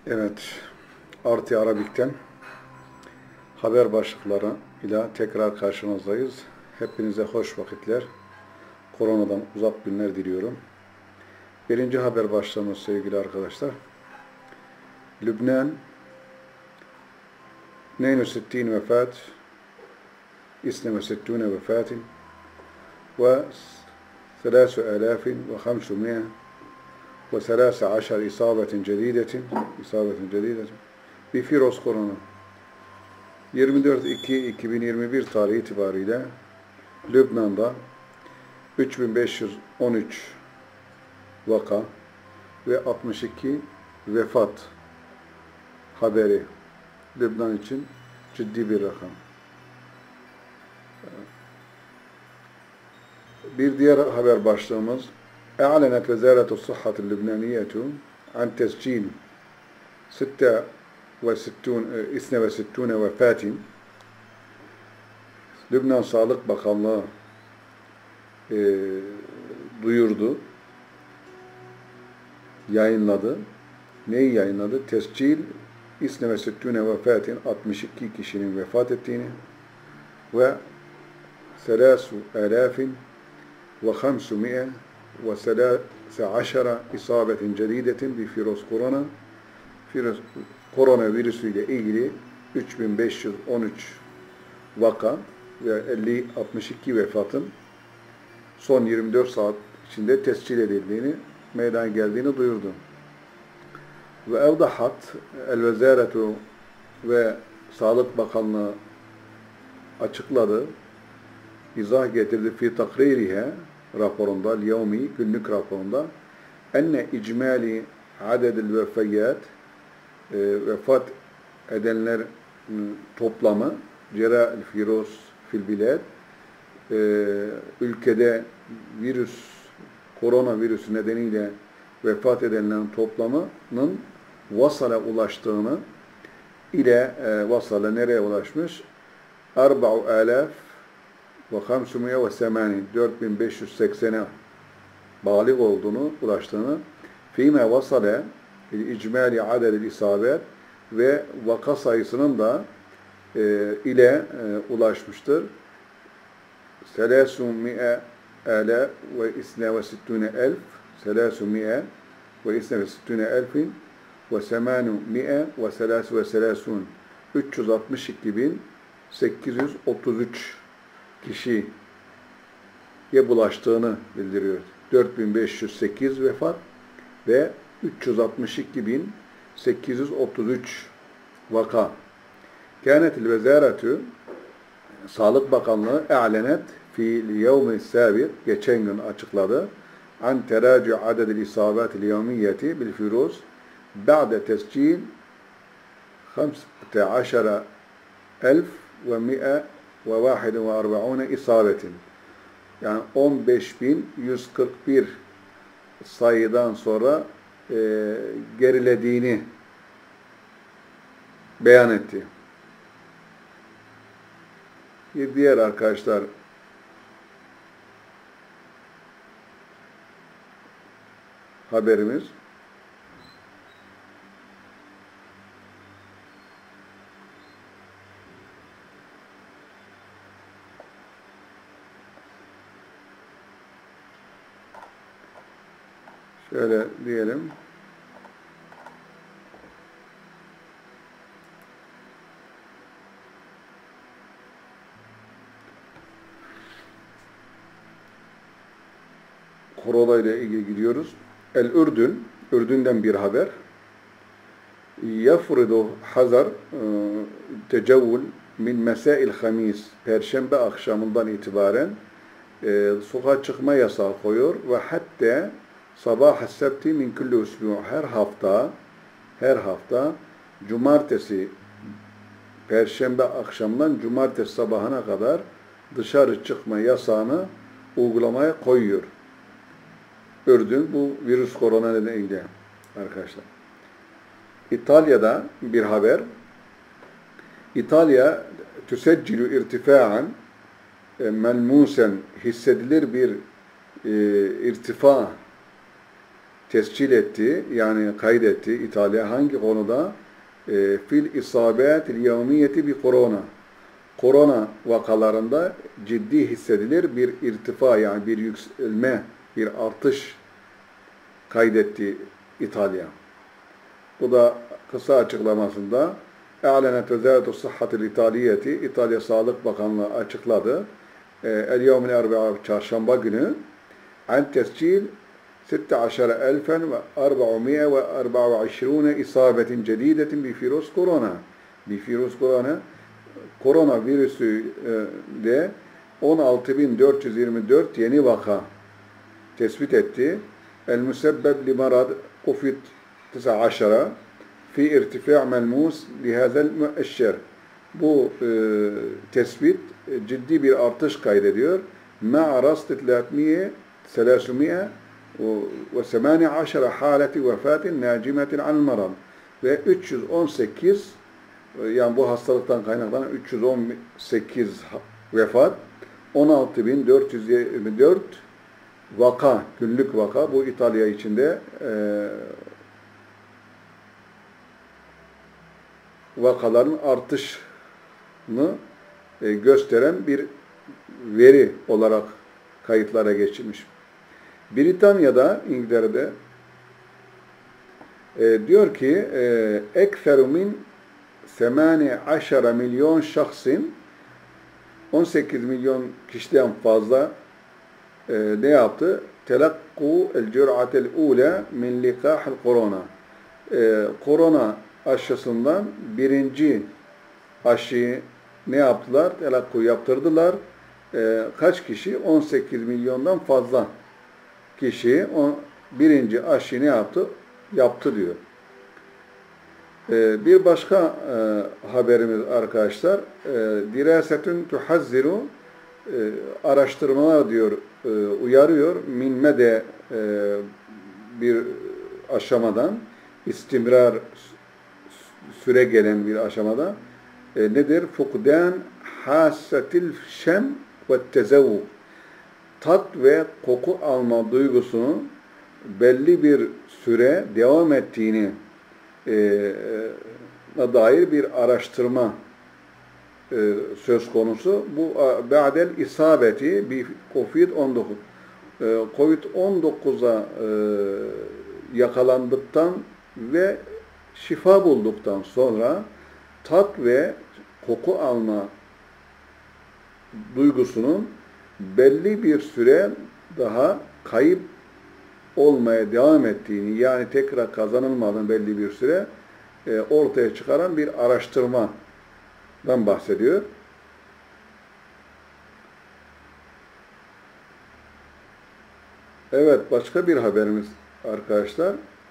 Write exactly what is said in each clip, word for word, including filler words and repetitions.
Evet, Artı Arabik'ten haber başlıkları ile tekrar karşınızdayız. Hepinize hoş vakitler, koronadan uzak günler diliyorum. Birinci haber başlığımız sevgili arkadaşlar. Lübnan اثنين وستين vefat, اثنين وستين vefat ve ثلاث آلاف وخمسمائة وثلاث عشر إصابة جديدة إصابة جديدة بفيروس korona. yirmi dört Ekim iki bin yirmi bir tarihi itibariyle Lübnan'da üç bin beş yüz on üç vaka ve altmış iki vefat haberi. Lübnan için ciddi bir rakam. Bir diğer haber başlığımız اعلنت وزارة الصحة اللبنانية عن تسجيل ستة وستين اثنين وستين vefat. Lübnan Sağlık Bakanlığı e, duyurdu, yayınladı. Neyi yayınladı? Tescil اثنين وستين vefatin, altmış iki kişinin vefat ettiğini ve ثلاث آلاف وخمسمائة وثلاث عشر إصابة جديدة بفيروس korona. Virüs, koronavirüsü ile ilgili üç bin beş yüz on üç vaka ve elli altmış iki vefatın son yirmi dört saat içinde tescil edildiğini, meydana geldiğini duyurdu. Ve evdahat el-vezaretu ve Sağlık Bakanlığı açıkladı, izah getirdi fi takririhe raporunda, yevmi günlük raporunda enne icmali adedil vefayat vefat edenler toplamı cera'il virüs fil bilad ülkede virüs koronavirüsü nedeniyle vefat edenlerin toplamının vasala ulaştığını ile e, vasala nereye ulaşmış? Arba'u alaf ve hamsumiye ve semani dört bin beş yüz seksene balik olduğunu, ulaştığını fîme vasale icmali adedil isabet ve vaka sayısının da e, ile e, ulaşmıştır. Selâsûmiye âlâ ve isne ve sittûne elf selâsûmiye ve isne ve sittûne elfin ve semânumiye ve selâsû ve selâsûn üç yüz altmış iki bin sekiz yüz otuz üç kişiye bulaştığını bildiriyor. dört bin beş yüz sekiz vefat ve üç yüz altmış iki bin sekiz yüz otuz üç vaka. Kânetil vezaretü Sağlık Bakanlığı e'lenet fi'l yevmi sabit geçen gün açıkladı. An terâcu adedil isabatil yevmiyeti bil virüs ba'de tescil خمسة عشر ألف ومئة وواحد وأربعون isabetin. Yani on beş bin yüz kırk bir sayıdan sonra e, gerilediğini beyan etti. Bir diğer arkadaşlar haberimiz şöyle diyelim. Korona ile ilgili gidiyoruz. El-Ürdün, Ürdün'den bir haber. Yafridu hazar tecavül min mesail hamis. Perşembe akşamından itibaren e, sokağa çıkma yasağı koyuyor ve hatta sabah sebti min kulli usbu. Her hafta her hafta cumartesi perşembe akşamdan cumartesi sabahına kadar dışarı çıkma yasağını uygulamaya koyuyor. Ürdün bu virüs korona nedeniyle arkadaşlar. İtalya'da bir haber. İtalya tüseccilü irtifa'an melmusen hissedilir bir e, irtifa tescil etti, yani kaydetti İtalya hangi konuda? E, fil isabetil yevmiyeti bi korona. Korona vakalarında ciddi hissedilir bir irtifa, yani bir yükselme, bir artış kaydetti İtalya. Bu da kısa açıklamasında اَعْلَنَتْ وَزَارَةُ الصَّحَّةِ الْاِتَالِيَةِ İtalya Sağlık Bakanlığı açıkladı. El-Yevm el-Erbi'a çarşamba günü an tescil ستة عشر ألفا وأربعمائة وأربعة وعشرين إصابة جديدة بفيروس كورونا. بفيروس كورونا korona virüsü de on altı bin dört yüz yirmi dört yeni vaka tespit etti. El-müsebbeb li marad covid dokuz on fi irtifa' melmus lihazel müeşşer. Bu e, tespit e, ciddi bir artış kaydediyor. Ma rast ثلاثمائة ثلاثمائة وثمانية عشر حالة وفاة ناجمة عن المرض ve üç yüz on sekiz, yani bu hastalıktan kaynaklanan üç yüz on sekiz vefat, on altı bin dört yüz yirmi dört vaka, günlük vaka, bu İtalya içinde e, vakaların artışını e, gösteren bir veri olarak kayıtlara geçilmiş. Britanya'da, İngiltere'de e, diyor ki ekseru min semani aşara milyon şahsın, on sekiz milyon kişiden fazla e, ne yaptı? Telakku el cür'atel ula min likahil korona. E, korona aşısından birinci aşıyı ne yaptılar? Telakku yaptırdılar. E, kaç kişi? on sekiz milyondan fazla kişi on, birinci aşıyı ne yaptı? Yaptı diyor. E, bir başka e, haberimiz arkadaşlar, e, dirasetün tuhazziru, e, araştırmalar diyor, e, uyarıyor, min mede e, bir aşamadan, istimrar süre gelen bir aşamada, e, nedir? Fukdan hassetil şem ve tezevvuk. Tat ve koku alma duygusunun belli bir süre devam ettiğini e, e, dair bir araştırma e, söz konusu. Bu ba'del isabeti bir covid on dokuz. E, covid on dokuza e, yakalandıktan ve şifa bulduktan sonra tat ve koku alma duygusunun belli bir süre daha kayıp olmaya devam ettiğini, yani tekrar kazanılmadan belli bir süre e, ortaya çıkaran bir araştırmadan bahsediyor. Evet, başka bir haberimiz arkadaşlar.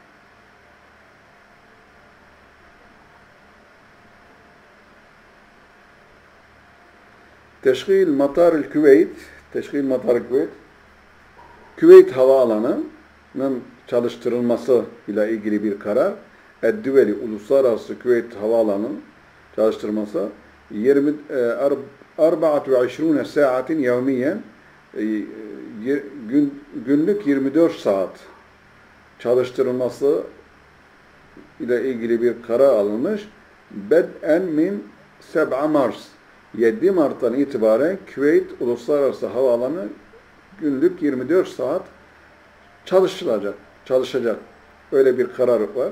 Teşkil Matar-ı Küveyt, Teşkil Matar-ı Küveyt, Küveyt Havaalanı'nın çalıştırılması ile ilgili bir karar. Eddüveli Uluslararası Küveyt Havaalanı'nın çalıştırması yirmi dört ve yirmi saatin yevmiyen, gün, günlük yirmi dört saat çalıştırılması ile ilgili bir karar alınmış. Bed'en min seb'a Mars, yedi Mart'tan itibaren Küveyt Uluslararası Havaalanı günlük yirmi dört saat çalışılacak, çalışacak. Öyle bir karar var.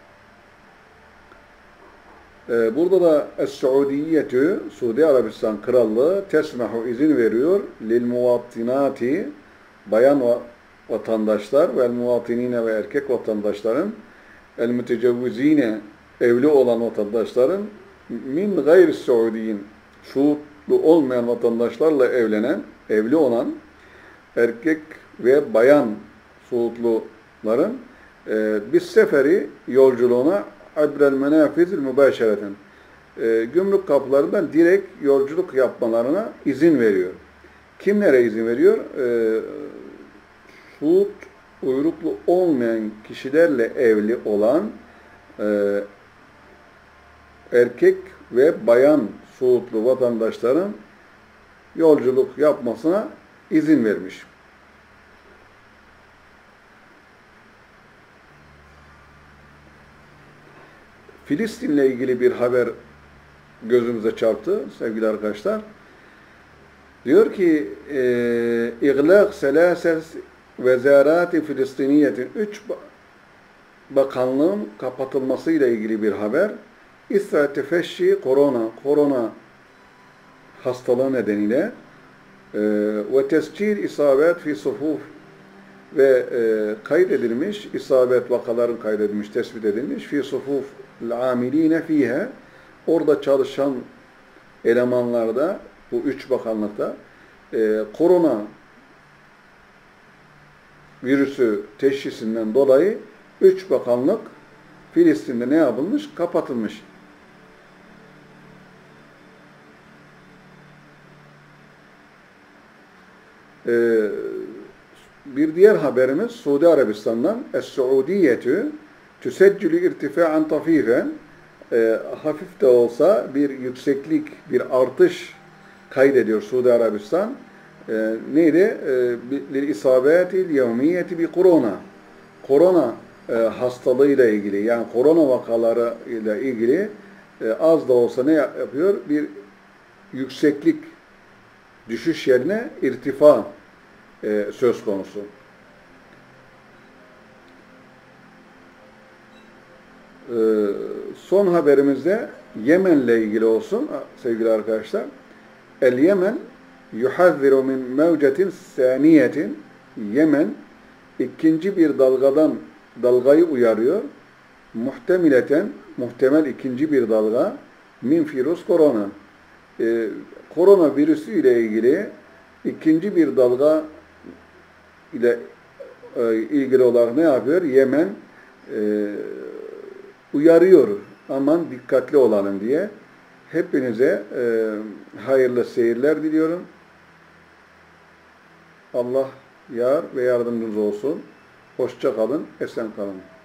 Ee, burada da Es-Suudiyetü, Suudi Arabistan Krallığı tesmehu, izin veriyor lil muvattinati, bayan vatandaşlar ve muvatinine ve erkek vatandaşların, el mütecevvizine, evli olan vatandaşların, min gayr Suudiyin, Suudlu olmayan vatandaşlarla evlenen, evli olan erkek ve bayan Suudluların e, bir seferi yolculuğuna abrel menafizil mübaşereten, e, gümrük kapılarından direkt yolculuk yapmalarına izin veriyor. Kimlere izin veriyor? E, Suud uyruklu olmayan kişilerle evli olan e, erkek ve bayan Suudlu vatandaşların yolculuk yapmasına izin vermiş. Filistin'le ilgili bir haber gözümüze çarptı sevgili arkadaşlar. Diyor ki İğlaq selâses vezârâti Filistiniyetin üç bakanlığın kapatılmasıyla ilgili bir haber. İsra tefeşşi korona, korona hastalığı nedeniyle ve tescil isabet fi sufuf ve e, kaydedilmiş, isabet vakaların kaydedilmiş, tespit edilmiş fi sufuf l-amiline fihe, orada çalışan elemanlarda, bu üç bakanlıkta e, korona virüsü teşhisinden dolayı üç bakanlık Filistin'de ne yapılmış? Kapatılmış. Ee, bir diğer haberimiz Suudi Arabistan'dan Es-Suudiyetü tüseccülü irtifa'an tafifen, e, hafif de olsa bir yükseklik, bir artış kaydediyor Suudi Arabistan. E, neydi? Lil isabetil yevmiyeti bi korona. Korona e, hastalığıyla ilgili, yani korona vakaları ile ilgili e, az da olsa ne yapıyor? Bir yükseklik, düşüş yerine irtifa e, söz konusu. E, son haberimizde Yemen'le ilgili olsun sevgili arkadaşlar. El Yemen yuhazziru min mevcetin saniyetin, Yemen ikinci bir dalgadan dalgayı uyarıyor. Muhtemileten, muhtemel ikinci bir dalga min virüs korona. Ee, korona virüsü ile ilgili ikinci bir dalga ile e, ilgili olarak ne yapıyor? Yemen e, uyarıyor. Aman dikkatli olalım diye. Hepinize e, hayırlı seyirler diliyorum. Allah yar ve yardımcınız olsun. Hoşça kalın, esen kalın.